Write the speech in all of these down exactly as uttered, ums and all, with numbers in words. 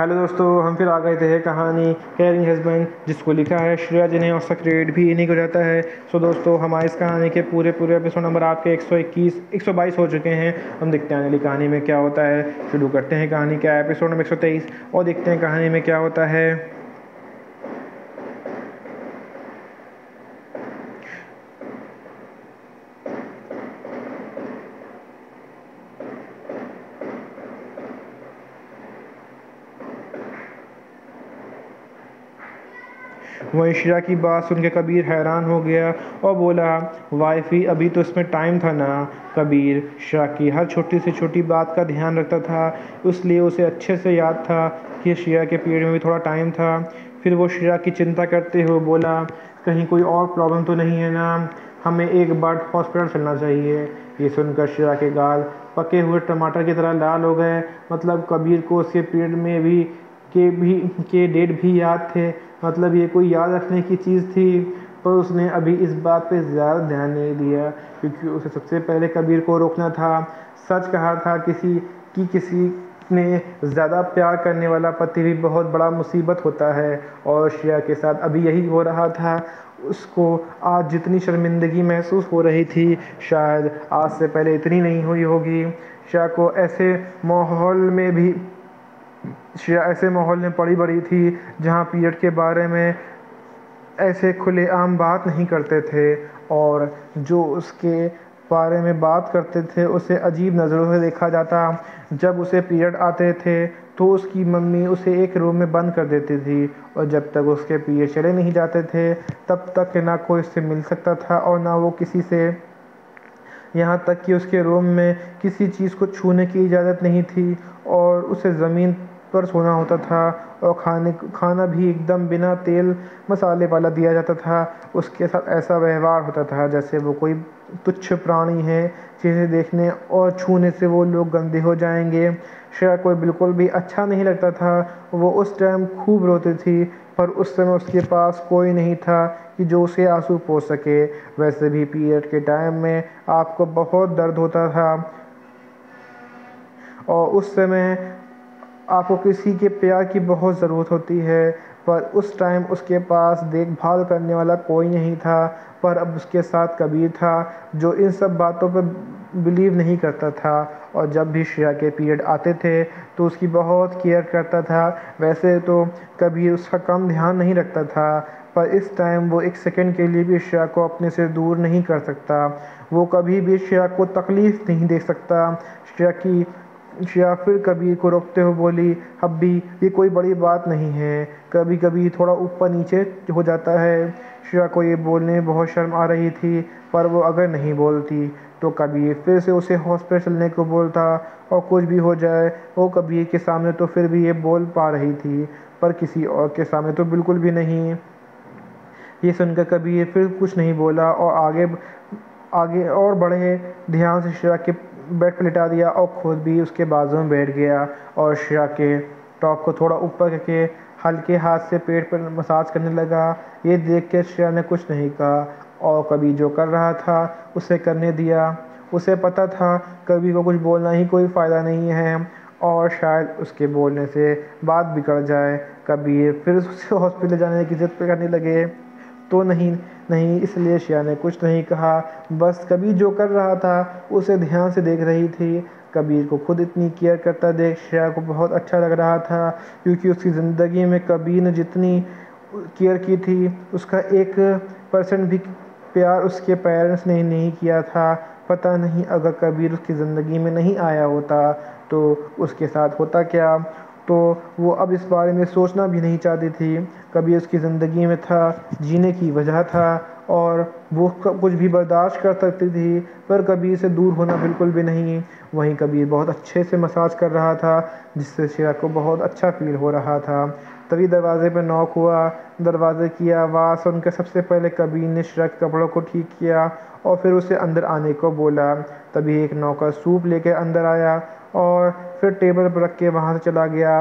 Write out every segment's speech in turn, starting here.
Hello दोस्तों, हम फिर आ गए थे कहानी केयरिंग हस्बैंड, जिसको लिखा है श्रेया जिन्हें और सक्रेट भी इन्हीं को जाता है। सो दोस्तों, हमारे इस कहानी के पूरे पूरे एपिसोड नंबर आपके एक सौ इक्कीस एक सौ बाईस हो चुके हैं। हम देखते हैं अगली कहानी में क्या होता है। शुरू करते हैं कहानी का एपिसोड नंबर एक सौ तेईस और देखते हैं कहानी में क्या होता है। वहीं श्रेया की बात सुनकर कबीर हैरान हो गया और बोला, वाइफी अभी तो इसमें टाइम था ना। कबीर श्रेया की हर छोटी से छोटी बात का ध्यान रखता था, इसलिए उसे अच्छे से याद था कि श्रेया के पीरियड में भी थोड़ा टाइम था। फिर वो श्रेया की चिंता करते हुए बोला, कहीं कोई और प्रॉब्लम तो नहीं है ना, हमें एक बार हॉस्पिटल चलना चाहिए। ये सुनकर श्रेया के गाल पके हुए टमाटर की तरह लाल हो गए। मतलब कबीर को उसके पीरियड में भी के भी के डेट भी याद थे। मतलब ये कोई याद रखने की चीज़ थी, पर उसने अभी इस बात पे ज़्यादा ध्यान नहीं दिया, क्योंकि उसे सबसे पहले कबीर को रोकना था। सच कहा था किसी कि किसी ने ज़्यादा प्यार करने वाला पति भी बहुत बड़ा मुसीबत होता है, और श्रेया के साथ अभी यही हो रहा था। उसको आज जितनी शर्मिंदगी महसूस हो रही थी, शायद आज से पहले इतनी नहीं हुई होगी। श्रेया को ऐसे माहौल में भी श्रेया ऐसे माहौल में पड़ी बड़ी थी जहाँ पीरियड के बारे में ऐसे खुलेआम बात नहीं करते थे, और जो उसके बारे में बात करते थे उसे अजीब नज़रों से देखा जाता। जब उसे पीरियड आते थे तो उसकी मम्मी उसे एक रूम में बंद कर देती थी, और जब तक उसके पीरियड चले नहीं जाते थे तब तक ना कोई उससे मिल सकता था और ना वो किसी से, यहाँ तक कि उसके रूम में किसी चीज़ को छूने की इजाज़त नहीं थी, और उसे ज़मीन पर सोना होता था, और खाने खाना भी एकदम बिना तेल मसाले वाला दिया जाता था। उसके साथ ऐसा व्यवहार होता था जैसे वो कोई तुच्छ प्राणी है जिसे देखने और छूने से वो लोग गंदे हो जाएंगे। श्रेया को बिल्कुल भी अच्छा नहीं लगता था। वो उस टाइम खूब रोती थी, पर उस समय उसके पास कोई नहीं था कि जो उसे आंसू पोंछ सके। वैसे भी पीरियड के टाइम में आपको बहुत दर्द होता था, और उस समय आपको किसी के प्यार की बहुत ज़रूरत होती है, पर उस टाइम उसके पास देखभाल करने वाला कोई नहीं था। पर अब उसके साथ कबीर था जो इन सब बातों पर बिलीव नहीं करता था, और जब भी श्रेया के पीरियड आते थे तो उसकी बहुत केयर करता था। वैसे तो कबीर उसका कम ध्यान नहीं रखता था, पर इस टाइम वो एक सेकंड के लिए भी श्रेया को अपने से दूर नहीं कर सकता। वो कभी भी श्रेया को तकलीफ़ नहीं दे सकता। श्रेया की श्रेया फिर कबीर को रोकते हुए बोली, अब्बी ये कोई बड़ी बात नहीं है, कभी कभी थोड़ा ऊपर नीचे हो जाता है। श्रेया को ये बोलने में बहुत शर्म आ रही थी, पर वो अगर नहीं बोलती तो कबीर फिर से उसे हॉस्पिटल चलने को बोलता, और कुछ भी हो जाए वो कबीर के सामने तो फिर भी ये बोल पा रही थी, पर किसी और के सामने तो बिल्कुल भी नहीं। ये सुनकर कबीर फिर कुछ नहीं बोला और आगे आगे और बढ़े, ध्यान से श्रेया के बेड पर लिटा दिया और खुद भी उसके बाजू में बैठ गया, और श्रेया के टॉप को थोड़ा ऊपर करके हल्के हाथ से पेट पर मसाज करने लगा। ये देख के श्रेया ने कुछ नहीं कहा, और कबीर जो कर रहा था उसे करने दिया। उसे पता था कबीर को कुछ बोलना ही कोई फ़ायदा नहीं है, और शायद उसके बोलने से बात बिगड़ जाए। कबीर फिर उसे हॉस्पिटल जाने की ज़िद करने लगे, तो नहीं नहीं इसलिए श्रेया ने कुछ नहीं कहा। बस कबीर जो कर रहा था उसे ध्यान से देख रही थी। कबीर को खुद इतनी केयर करता देख श्रेया को बहुत अच्छा लग रहा था, क्योंकि उसकी ज़िंदगी में कबीर ने जितनी केयर की थी उसका एक परसेंट भी प्यार उसके पेरेंट्स ने नहीं किया था। पता नहीं अगर कबीर उसकी ज़िंदगी में नहीं आया होता तो उसके साथ होता क्या, तो वो अब इस बारे में सोचना भी नहीं चाहती थी। कभी उसकी ज़िंदगी में था, जीने की वजह था, और वो कुछ भी बर्दाश्त कर सकती थी, पर कबीर से दूर होना बिल्कुल भी नहीं। वहीं कबीर बहुत अच्छे से मसाज कर रहा था, जिससे श्रेया को बहुत अच्छा फील हो रहा था। तभी दरवाजे पर नॉक हुआ। दरवाजे की आवाज़ सुनकर सबसे पहले कबीर ने श्रेया के कपड़ों को ठीक किया और फिर उसे अंदर आने को बोला। तभी एक नौकर सूप लेकर अंदर आया और फिर टेबल पर रख के वहाँ से चला गया।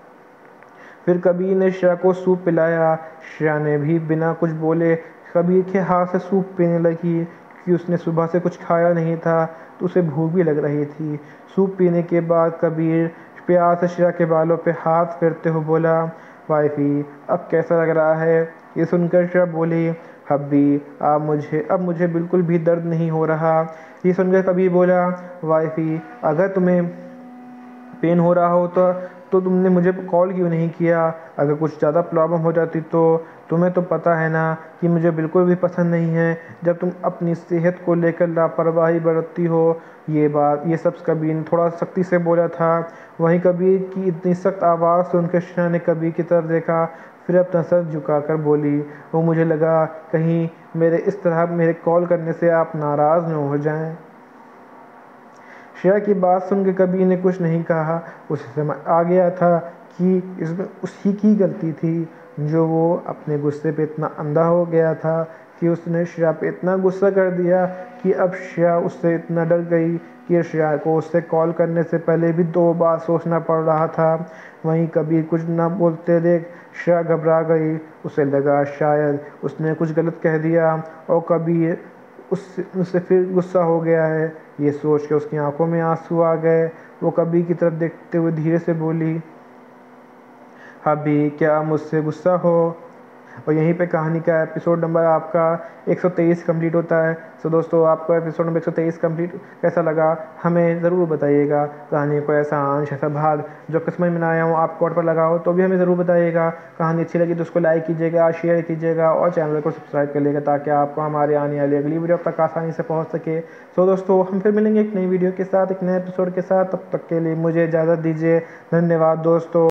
फिर कबीर ने श्रेया को सूप पिलाया। श्रेया ने भी बिना कुछ बोले कबीर के हाथ से सूप पीने लगी, क्योंकि उसने सुबह से कुछ खाया नहीं था तो उसे भूख भी लग रही थी। सूप पीने के बाद कबीर प्यार से श्रेया के बालों पे हाथ फेरते हुए बोला, वाइफी अब कैसा लग रहा है? ये सुनकर श्रेया बोली, हब्बी अब मुझे अब मुझे बिल्कुल भी दर्द नहीं हो रहा। ये सुनकर कबीर बोला, वाइफी अगर तुम्हें पेन हो रहा हो तो तो तुमने मुझे कॉल क्यों नहीं किया? अगर कुछ ज़्यादा प्रॉब्लम हो जाती तो? तुम्हें तो पता है ना कि मुझे बिल्कुल भी पसंद नहीं है जब तुम अपनी सेहत को लेकर लापरवाही बरतती हो। ये बात ये सब कबीर ने थोड़ा सख्ती से बोला था। वहीं कबीर की इतनी सख्त आवाज़ सुनकर श्रेया ने कबीर की तरफ देखा, फिर अपना सर झुकाकर बोली, वो मुझे लगा कहीं मेरे इस तरह मेरे कॉल करने से आप नाराज़ न हो जाएं। श्रेया की बात सुनकर कबीर ने कुछ नहीं कहा। उसे समझ आ गया था कि इसमें उसी की गलती थी, जो वो अपने गुस्से पे इतना अंधा हो गया था कि उसने श्रेया पे इतना गुस्सा कर दिया कि अब श्रेया उससे इतना डर गई कि श्रेया को उससे कॉल करने से पहले भी दो बार सोचना पड़ रहा था। वहीं कबीर कुछ न बोलते देख श्रेया घबरा गई। उसे लगा शायद उसने कुछ गलत कह दिया और कबीर उससे उससे फिर गुस्सा हो गया है। ये सोच के उसकी आंखों में आंसू आ गए। वो कबीर की तरफ देखते हुए धीरे से बोली, अभी क्या मुझसे गुस्सा हो? और यहीं पे कहानी का एपिसोड नंबर आपका एक सौ तेईस कंप्लीट होता है। सो दोस्तों, आपको एपिसोड नंबर एक सौ तेईस कंप्लीट कैसा लगा हमें ज़रूर बताइएगा। कहानी को ऐसा अंश ऐसा भाग जो आपको समझ में ना आया हो, आपको और पर लगा हो तो भी हमें ज़रूर बताइएगा। कहानी अच्छी लगी तो उसको लाइक कीजिएगा, शेयर कीजिएगा और चैनल को सब्सक्राइब कर लीजिएगा ताकि आपको हमारे आने वाली अगली वीडियो तक आसानी से पहुँच सके। सो दोस्तों, हम फिर मिलेंगे एक नई वीडियो के साथ, एक नए एपिसोड के साथ। तब तक के लिए मुझे इजाज़त दीजिए। धन्यवाद दोस्तों।